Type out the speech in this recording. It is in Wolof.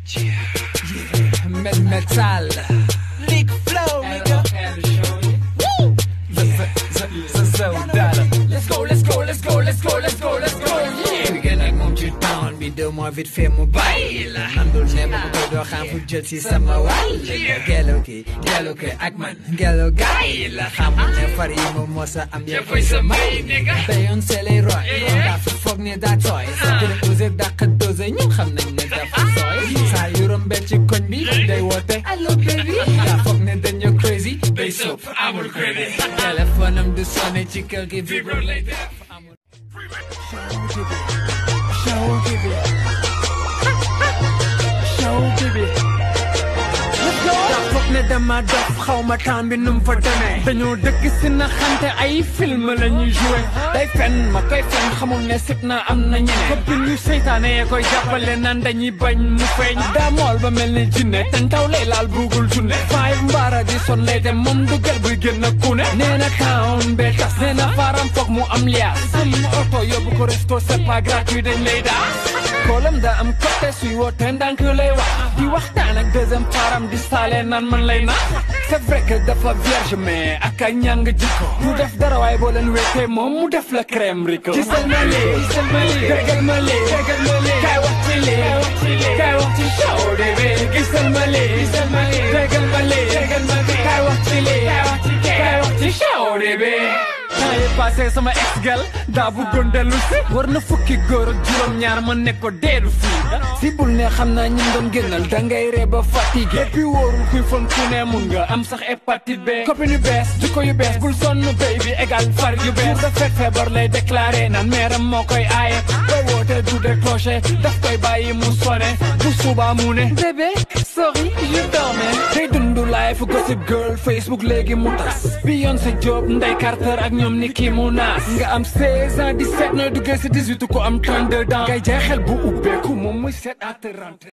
Metal League flow, nigga. Let's go, let's go, let's go, let's go, let's go, let's go. Weekend ak moom ci town bi 2 mois vite fait mu bàyyi la. Handul ne ma ko doo xam fu jël si sama wàll. Gelo ki ak man gelo gaay la. Xamul ne far yi moom moo sa am ya fay sa may nigga. Bayoon c'est les rois. Daa fa foog ne daa tooy. Gën a osé dàq dose ñun xam nañ ne dafa sooy. Saa yu rombee ci koñ bi day woote allo baby. Daa foog ne dañoo crazy. Day sopp amul crédit. Téléphone am du sonné ci kër gi vibro lay def. Show baby. Let's go. Daa foog ne dama dof xaw ma temps bi num fa demee. Dañoo dëkk si na xante ay film la ñuy joué. Day fen ma koy fen xamul ne sit na am na ñeneen. Copine yu seytaane yee koy jàppale nan dañuy bañ mu feeñ. Daa mool ba mel ni jinne ten taw lay laal bugul junne. Five mbaara di son lay dem moom du gel buy génn ku ne. Nee na town bee tas nee na faram foog mu am liaas. Am oto yóbbu ko resto c'est pas gratuit dañ lay daas. Koolam da am côté suy woote ndànk lay wax. Di waxtaan ak deuxième param di saale nan man lay na. C'est vrai que dafa vierge mais ak a ñàng jikko. Du def dara waaye boo leen wéetee moom mu def la crème rico. Gisal ma lii déggal ma lii kaay wax ci lii kaay wax ci show de bi. Gisal ma lii déggal ma lii kaay wax ci lii kaay wax ci show de bi. Naa yee passé sama ex gal daa bëggoon dellu si. War na fukki góor ak juróom-ñaar ma ne ko deedu fii. Si bul ne xam naa ñi doon génnal dangay ree ba fatigué. Et puis wóorul kuy fon ku ne mun nga am sax hépatite B. Copine yu bees jikko yu bees bul sonn baby égal far yu bees. Jour de fête feebar lay déclaré naan meeram moo koy aaye. Ba woote du décroché daf koy bàyyi mu sonné. Bu suba mu ne bébé sorry je dormais. Tey dundu life gossip girl Facebook léegi mu tas. Beyoncé Diop Ndeye Carter ak ñoom Nicki Minaj. Nga am 16 ans 17 nooy duggee si 18 ko am 32 ans. Ngay jaay xel bu ubbeeku moom muy 7 à 30.